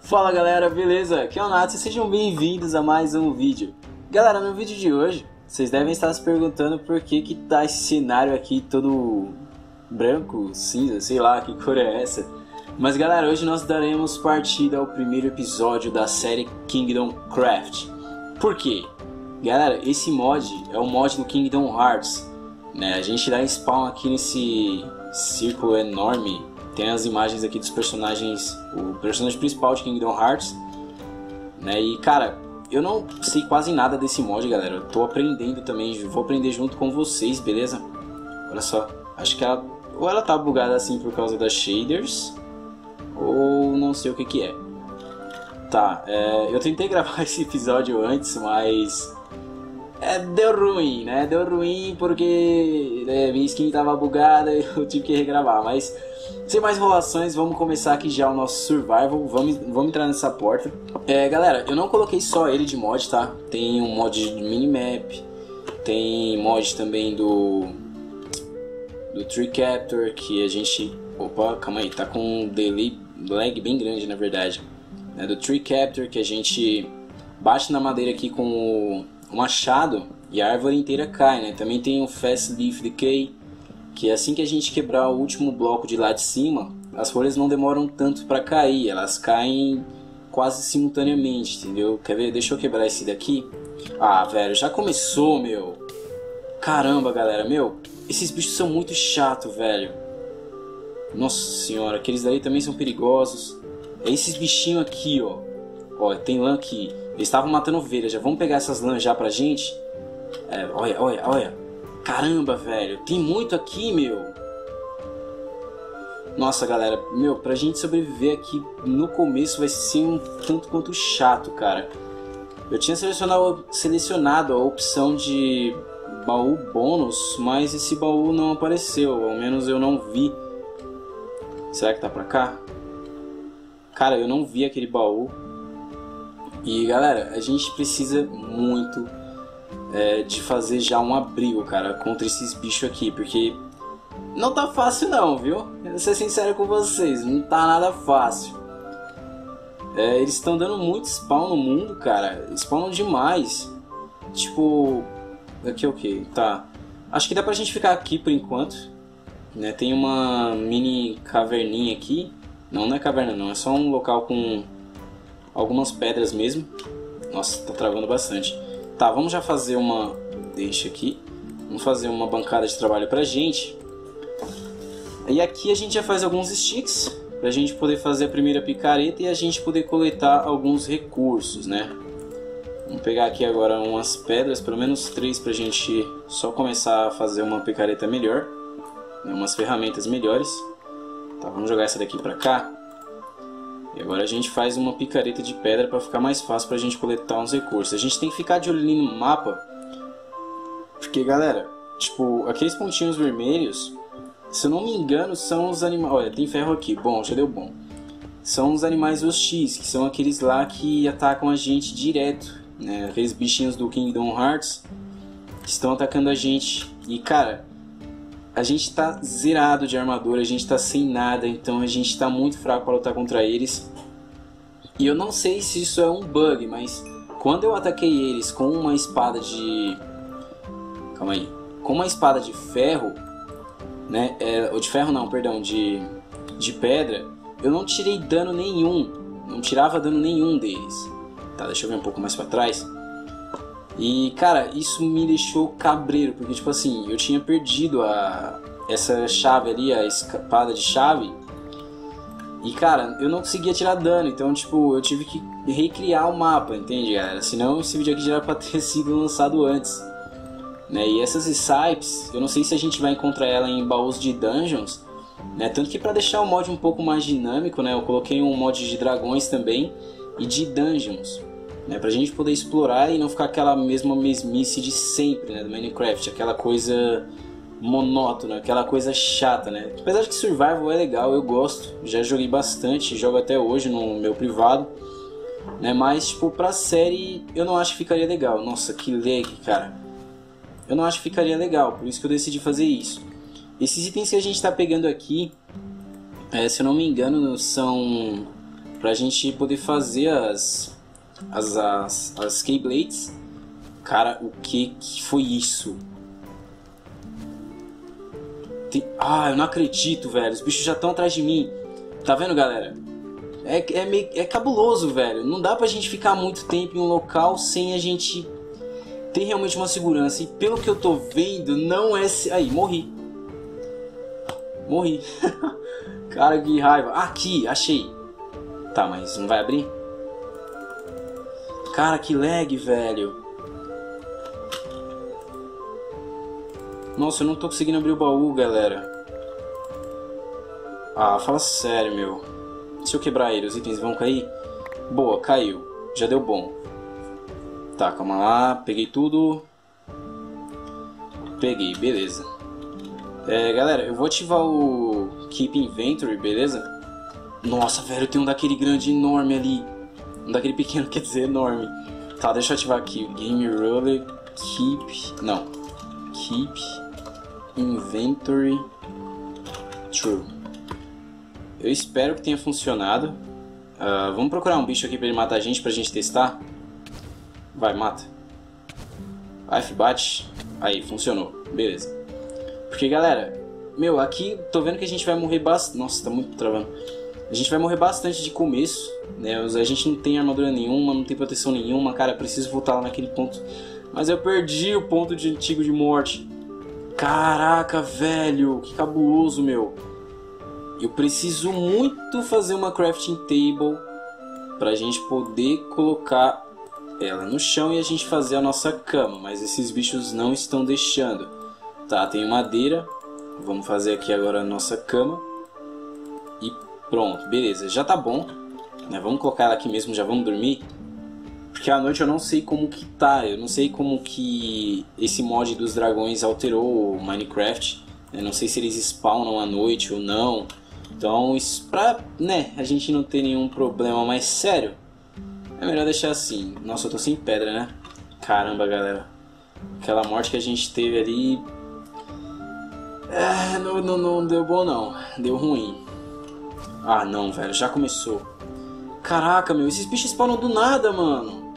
Fala galera, beleza? Aqui é o Nath e sejam bem-vindos a mais um vídeo. Galera, no vídeo de hoje, vocês devem estar se perguntando por que tá esse cenário aqui todo branco, cinza, sei lá que cor é essa. Mas galera, hoje nós daremos partida ao primeiro episódio da série Kingdom Craft. Por quê? Galera, esse mod é o mod do Kingdom Hearts, né? A gente dá spawn aqui nesse círculo enorme. Tem as imagens aqui dos personagens, o personagem principal de Kingdom Hearts, né? E cara, eu não sei quase nada desse mod, galera. Eu tô aprendendo também, vou aprender junto com vocês, beleza? Olha só, acho que ela tá bugada assim por causa das shaders, ou não sei o que é. Tá, eu tentei gravar esse episódio antes, mas deu ruim, né? Deu ruim porque minha skin tava bugada e eu tive que regravar, mas sem mais enrolações, vamos começar aqui já o nosso survival. Vamos entrar nessa porta. Galera, eu não coloquei só ele de mod, tá? Tem um mod de minimap, tem mod também do Tree Captor, que a gente... Opa, calma aí, tá com um delay, lag bem grande na verdade. Do Tree Captor, que a gente bate na madeira aqui com o machado e a árvore inteira cai, né? Também tem o Fast Leaf Decay, que assim que a gente quebrar o último bloco de lá de cima, as folhas não demoram tanto para cair, elas caem quase simultaneamente, entendeu? Quer ver? Deixa eu quebrar esse daqui. Ah, velho, já começou, meu. Caramba, galera, meu, esses bichos são muito chatos, velho. Nossa senhora, aqueles daí também são perigosos. É esses bichinhos aqui, ó. Ó, tem lã aqui. Eles estavam matando ovelhas, já vamos pegar essas lãs já pra gente. Olha. Caramba, velho, tem muito aqui, meu. Nossa, galera, meu, pra gente sobreviver aqui no começo vai ser um tanto quanto chato, cara. Eu tinha selecionado a opção de baú bônus, mas esse baú não apareceu, ao menos eu não vi. Será que tá pra cá? Cara, eu não vi aquele baú. E galera, a gente precisa muito de fazer já um abrigo, cara, contra esses bichos aqui, porque não tá fácil não, viu? Eu vou ser sincero com vocês, não tá nada fácil. Eles estão dando muito spawn no mundo, cara, spawnam demais. Tipo, aqui é o que? Tá, acho que dá pra gente ficar aqui por enquanto, né? Tem uma mini caverninha aqui. Não é caverna não, é só um local com algumas pedras mesmo. Nossa, tá travando bastante. Tá, vamos já fazer uma... Deixa aqui. Vamos fazer uma bancada de trabalho pra gente. E aqui a gente já faz alguns sticks pra gente poder fazer a primeira picareta e a gente poder coletar alguns recursos, né? Vamos pegar aqui agora umas pedras, pelo menos 3 pra gente só começar a fazer uma picareta melhor, né? Umas ferramentas melhores. Tá, vamos jogar essa daqui pra cá. E agora a gente faz uma picareta de pedra para ficar mais fácil para a gente coletar uns recursos. A gente tem que ficar de olho ali no mapa, porque galera, tipo, aqueles pontinhos vermelhos, se eu não me engano, são os animais... Olha, tem ferro aqui, bom, já deu bom. São os animais hostis, que são aqueles lá que atacam a gente direto, né? Aqueles bichinhos do Kingdom Hearts que estão atacando a gente. E cara, a gente tá zerado de armadura, a gente tá sem nada, então a gente tá muito fraco para lutar contra eles. E eu não sei se isso é um bug, mas quando eu ataquei eles com uma espada de... Calma aí. Com uma espada de ferro, né? Ou de ferro não, perdão, de pedra, eu não tirei dano nenhum. Não tirava dano nenhum deles. Tá, deixa eu ver um pouco mais para trás. E cara, isso me deixou cabreiro, porque tipo assim, eu tinha perdido essa chave ali, a espada de chave. E cara, eu não conseguia tirar dano, então tipo, eu tive que recriar o mapa, entende galera? Senão esse vídeo aqui já era pra ter sido lançado antes, né? E essas Scypes, eu não sei se a gente vai encontrar ela em baús de dungeons, né? Tanto que pra deixar o mod um pouco mais dinâmico, né? Eu coloquei um mod de dragões também e de dungeons, né, pra gente poder explorar e não ficar aquela mesma mesmice de sempre, né, do Minecraft, aquela coisa monótona, aquela coisa chata, né. Apesar de que Survival é legal, eu gosto, já joguei bastante, jogo até hoje no meu privado, né, mas tipo, pra série eu não acho que ficaria legal. Nossa, que lag, cara. Eu não acho que ficaria legal, por isso que eu decidi fazer isso. Esses itens que a gente tá pegando aqui, se eu não me engano, são pra gente poder fazer as Keyblades. Cara, o que foi isso? Ah, eu não acredito, velho. Os bichos já estão atrás de mim. Tá vendo, galera? É cabuloso, velho. Não dá pra gente ficar muito tempo em um local sem a gente ter realmente uma segurança. E pelo que eu tô vendo, não é... Aí, morri. Morri. Cara, que raiva. Aqui, achei. Tá, mas não vai abrir? Cara, que lag, velho. Nossa, eu não tô conseguindo abrir o baú, galera. Ah, fala sério, meu. Se eu quebrar ele, os itens vão cair? Boa, caiu. Já deu bom. Tá, calma lá. Peguei tudo. Peguei, beleza. Galera, eu vou ativar o Keep Inventory, beleza? Nossa, velho, tem um daquele grande enorme ali. Um daquele pequeno, quer dizer, enorme. Tá, deixa eu ativar aqui. Game Roller, Keep... Não. Keep Inventory True. Eu espero que tenha funcionado. Vamos procurar um bicho aqui pra ele matar a gente, pra gente testar. Vai, mata. F bate. Aí, funcionou. Beleza. Porque, galera, meu, aqui tô vendo que a gente vai morrer bastante. Nossa, tá muito travando. A gente vai morrer bastante de começo, né? A gente não tem armadura nenhuma, não tem proteção nenhuma. Cara, preciso voltar lá naquele ponto. Mas eu perdi o ponto de antigo de morte. Caraca, velho, que cabuloso, meu. Eu preciso muito fazer uma crafting table pra gente poder colocar ela no chão e a gente fazer a nossa cama. Mas esses bichos não estão deixando. Tá, tem madeira. Vamos fazer aqui agora a nossa cama. E pronto, beleza, já tá bom, né? Vamos colocar ela aqui mesmo, já vamos dormir. Porque à noite eu não sei como que tá. Eu não sei como que esse mod dos dragões alterou o Minecraft. Eu não sei se eles spawnam à noite ou não. Então, pra, né, a gente não ter nenhum problema mais sério, é melhor deixar assim. Nossa, eu tô sem pedra, né? Caramba, galera. Aquela morte que a gente teve ali... não deu bom não. Deu ruim. Ah, não, velho. Já começou. Caraca, meu. Esses bichos spawnam do nada, mano.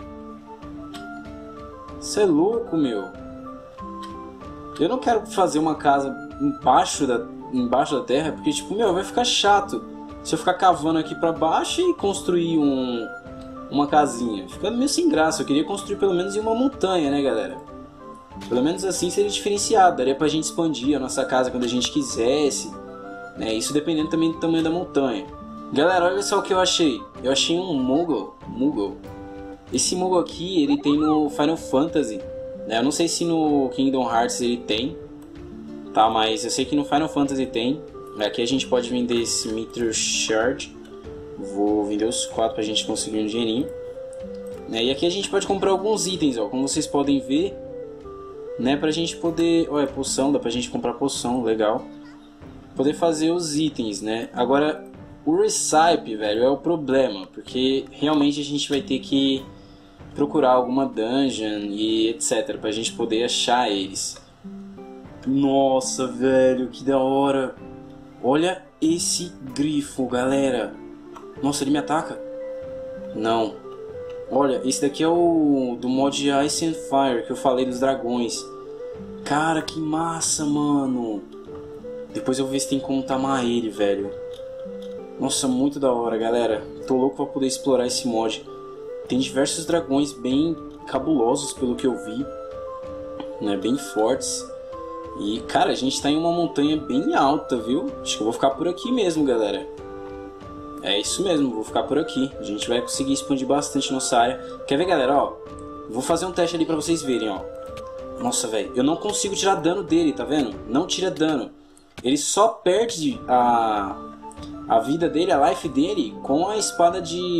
Você é louco, meu. Eu não quero fazer uma casa embaixo da terra, porque, tipo, meu, vai ficar chato se eu ficar cavando aqui pra baixo e construir uma casinha. Fica meio sem graça. Eu queria construir pelo menos em uma montanha, né, galera? Pelo menos assim seria diferenciado. Daria pra gente expandir a nossa casa quando a gente quisesse, né? Isso dependendo também do tamanho da montanha. Galera, olha só o que eu achei. Eu achei um Moogle. Esse Moogle aqui, ele tem no Final Fantasy, né? Eu não sei se no Kingdom Hearts ele tem, tá? Mas eu sei que no Final Fantasy tem. Aqui a gente pode vender esse Mithril Shard. Vou vender os 4 pra gente conseguir um dinheirinho, né? E aqui a gente pode comprar alguns itens, ó. Como vocês podem ver, né? Pra gente poder... Olha, poção, dá pra gente comprar poção, legal. Poder fazer os itens, né? Agora, o Recipe, velho, é o problema. Porque realmente a gente vai ter que procurar alguma dungeon e etc. Pra gente poder achar eles. Nossa, velho, que da hora. Olha esse grifo, galera. Nossa, ele me ataca? Não. Olha, esse daqui é o do mod Ice and Fire, que eu falei dos dragões. Cara, que massa, mano. Depois eu vou ver se tem como tamar ele, velho. Nossa, muito da hora, galera. Tô louco pra poder explorar esse mod. Tem diversos dragões bem cabulosos, pelo que eu vi, né? Bem fortes. E, cara, a gente tá em uma montanha bem alta, viu? Acho que eu vou ficar por aqui mesmo, galera. É isso mesmo, vou ficar por aqui. A gente vai conseguir expandir bastante nossa área. Quer ver, galera? Ó, vou fazer um teste ali pra vocês verem, ó. Nossa, velho, eu não consigo tirar dano dele, tá vendo? Não tira dano. Ele só perde a vida dele, a life dele, com a espada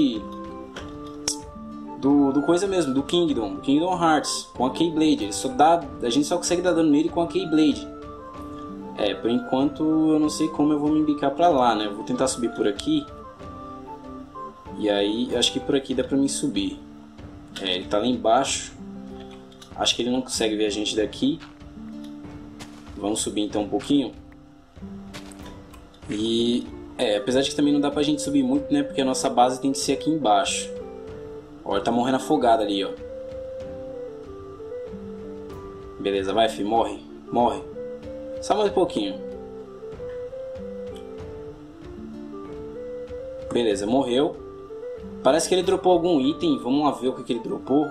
do coisa mesmo, do Kingdom Hearts, com a Keyblade. Ele só dá, a gente só consegue dar dano nele com a Keyblade. Por enquanto eu não sei como eu vou me embicar pra lá, né? Eu vou tentar subir por aqui. E aí, acho que por aqui dá pra mim subir. Ele tá lá embaixo. Acho que ele não consegue ver a gente daqui. Vamos subir então um pouquinho. E Apesar de que também não dá pra gente subir muito, né? Porque a nossa base tem que ser aqui embaixo. Ó, ele tá morrendo afogado ali, ó. Beleza, vai, filho, morre. Morre. Só mais um pouquinho. Beleza, morreu. Parece que ele dropou algum item. Vamos lá ver o que ele dropou.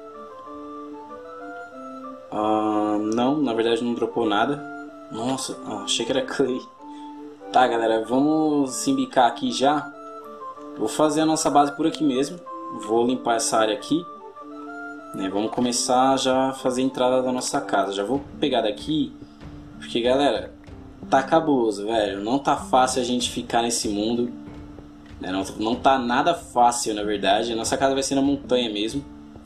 Não, na verdade não dropou nada. Nossa, achei que era clay. Tá, galera, vamos se embicar aqui já. Vou fazer a nossa base por aqui mesmo. Vou limpar essa área aqui. Vamos começar já a fazer a entrada da nossa casa. Já vou pegar daqui, porque, galera, tá cabuloso, velho. Não tá fácil a gente ficar nesse mundo. Não tá nada fácil, na verdade. A nossa casa vai ser na montanha mesmo.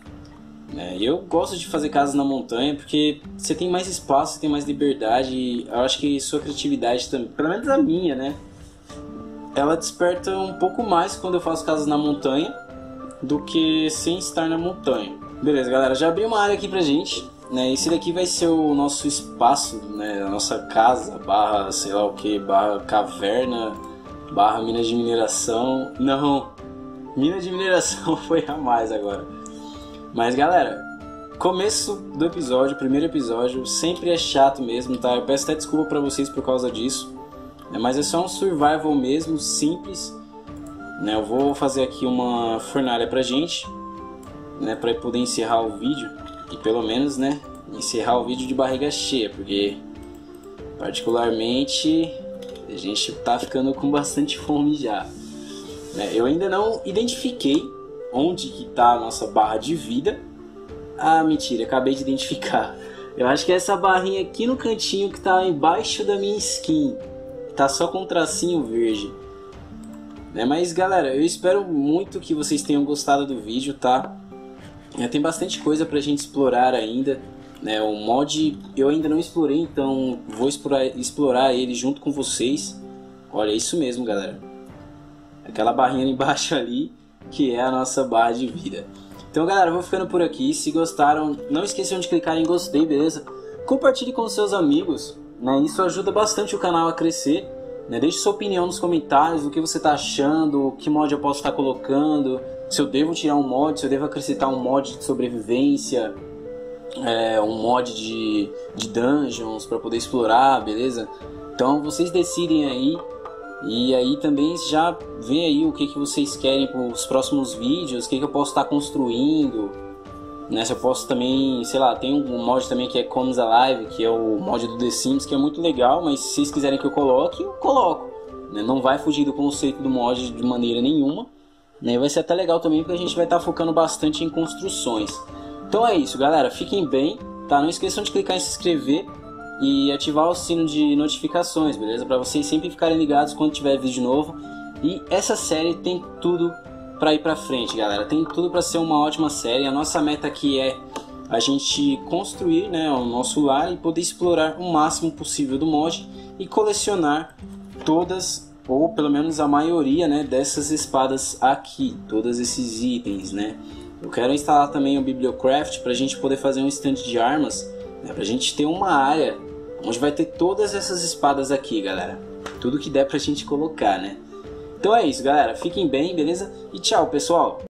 Eu gosto de fazer casas na montanha porque você tem mais espaço, você tem mais liberdade. E eu acho que sua criatividade também, pelo menos a minha, né? Ela desperta um pouco mais quando eu faço casas na montanha do que sem estar na montanha. Beleza, galera, já abri uma área aqui pra gente. Esse daqui vai ser o nosso espaço, a nossa casa, barra sei lá o que, barra caverna, barra mina de mineração. Não, mina de mineração foi a mais agora. Mas, galera, começo do episódio, primeiro episódio, sempre é chato mesmo, tá? Eu peço até desculpa pra vocês por causa disso. Mas é só um survival mesmo, simples. Eu vou fazer aqui uma fornalha pra gente, pra poder encerrar o vídeo. E pelo menos, encerrar o vídeo de barriga cheia, porque particularmente a gente tá ficando com bastante fome já. Eu ainda não identifiquei onde que tá a nossa barra de vida. Mentira, acabei de identificar. Eu acho que é essa barrinha aqui no cantinho que tá embaixo da minha skin. Tá só com um tracinho verde. Mas, galera, eu espero muito que vocês tenham gostado do vídeo, tá? Tem bastante coisa pra gente explorar ainda. O mod eu ainda não explorei, então vou explorar ele junto com vocês. Olha, é isso mesmo, galera. Aquela barrinha ali embaixo ali, que é a nossa barra de vida. Então, galera, eu vou ficando por aqui. Se gostaram, não esqueçam de clicar em gostei, beleza? Compartilhe com seus amigos, isso ajuda bastante o canal a crescer. Deixe sua opinião nos comentários, o que você está achando, que mod eu posso estar colocando, se eu devo tirar um mod, se eu devo acrescentar um mod de sobrevivência, um mod de dungeons para poder explorar, beleza? Então vocês decidem aí. E aí também já vê aí o que vocês querem para os próximos vídeos, o que eu posso estar construindo, Se eu posso também, sei lá, tem um mod também que é Comes Alive, que é o mod do The Sims, que é muito legal, mas se vocês quiserem que eu coloco. Não vai fugir do conceito do mod de maneira nenhuma. Vai ser até legal também, porque a gente vai estar focando bastante em construções. Então é isso, galera, fiquem bem, tá? Não esqueçam de clicar em se inscrever e ativar o sino de notificações, beleza? Para vocês sempre ficarem ligados quando tiver vídeo novo. E essa série tem tudo para ir para frente, galera. Tem tudo para ser uma ótima série. A nossa meta aqui é a gente construir, o nosso lar e poder explorar o máximo possível do mod e colecionar todas, ou pelo menos a maioria, dessas espadas aqui, todos esses itens, Eu quero instalar também o Bibliocraft para a gente poder fazer um stand de armas, para a gente ter uma área onde vai ter todas essas espadas aqui, galera. Tudo que der pra gente colocar, Então é isso, galera. Fiquem bem, beleza? E tchau, pessoal!